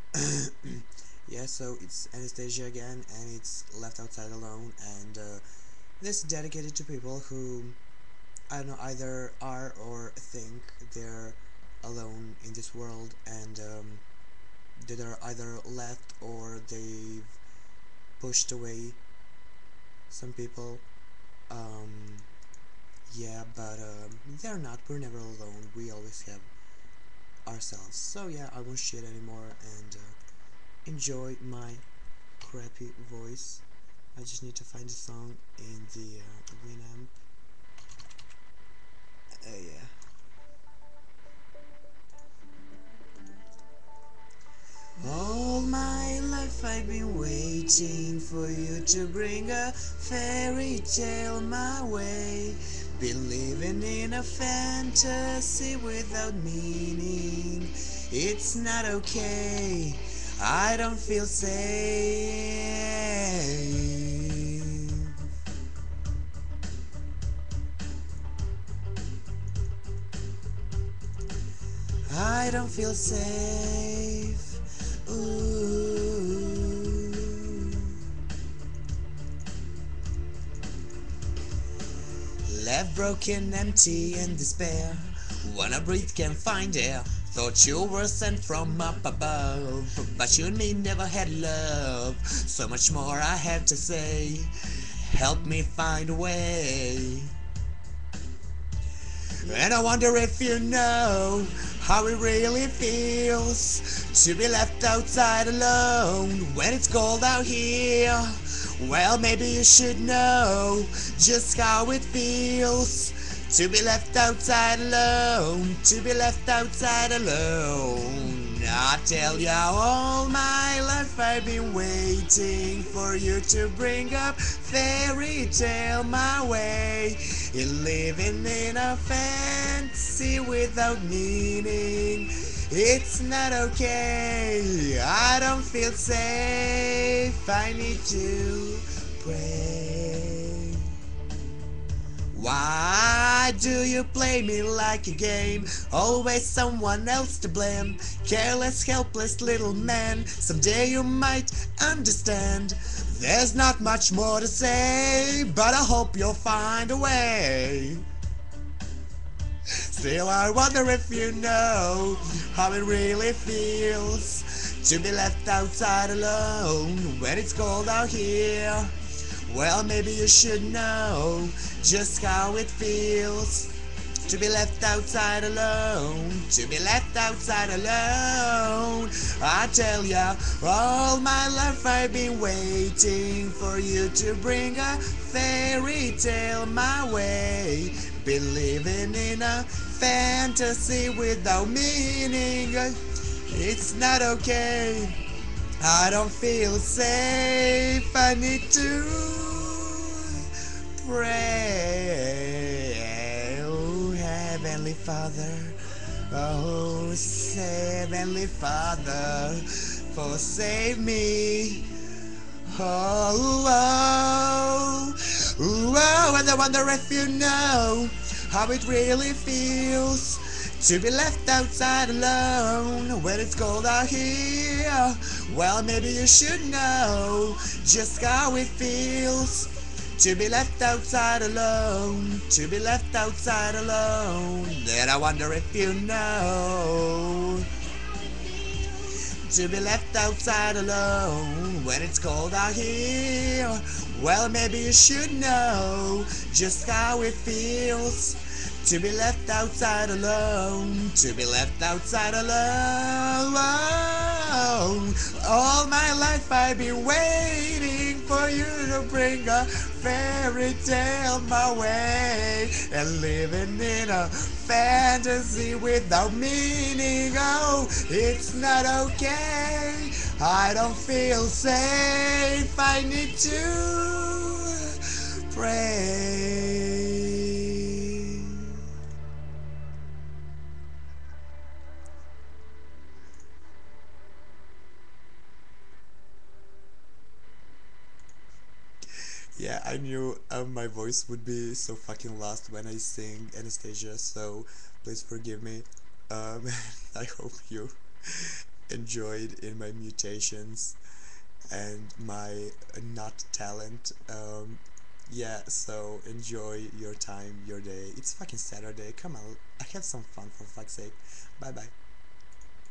Yeah, so it's Anastasia again, and it's Left Outside Alone, and this is dedicated to people who, I don't know, either are or think they're alone in this world, and that are either left or they've pushed away some people. Um, yeah, but they're not. We're never alone. We always have ourselves. So yeah, I won't shit anymore, and enjoy my crappy voice. I just need to find a song in the Winamp. Yeah. All my life I've been waiting for you to bring a fairy tale my way. Been living in a fantasy without meaning. It's not okay. I don't feel safe. I don't feel safe. Ooh. Left broken, empty, and despair. Wanna breathe, can't find air. Thought you were sent from up above, but you and me never had love. So much more I have to say. Help me find a way. And I wonder if you know how it really feels to be left outside alone when it's cold out here. Well, maybe you should know just how it feels to be left outside alone, to be left outside alone. I tell ya, all my life I've been waiting for you to bring up fairy tale my way. You're living in a fantasy without meaning. It's not okay. I don't feel safe. I need to pray. Why do you play me like a game? Always someone else to blame. Careless, helpless little man. Someday you might understand. There's not much more to say, but I hope you'll find a way. Still, I wonder if you know how it really feels to be left outside alone when it's cold out here. Well, maybe you should know just how it feels to be left outside alone, to be left outside alone. I tell ya, all my life I've been waiting for you to bring a fairy tale my way. Been living in a fantasy without meaning. It's not okay. I don't feel safe. I need to pray. Oh, Heavenly Father. Oh, Heavenly Father, forsake me. Oh, oh, oh, and I wonder if you know how it really feels to be left outside alone when it's cold out here. Well, maybe you should know just how it feels to be left outside alone, to be left outside alone. And I wonder if you know to be left outside alone when it's cold out here. Well, maybe you should know just how it feels to be left outside alone, to be left outside alone. All my life I've been waiting for you to bring a fairy tale my way, and living in a fantasy without meaning. Oh, it's not okay. I don't feel safe. I need to pray. Yeah, I knew my voice would be so fucking lost when I sing Anastasia, so please forgive me. Um, I hope you enjoyed in my mutations and my not talent. Yeah, so enjoy your time, your day. It's fucking Saturday. Come on, I have some fun for fuck's sake. Bye bye.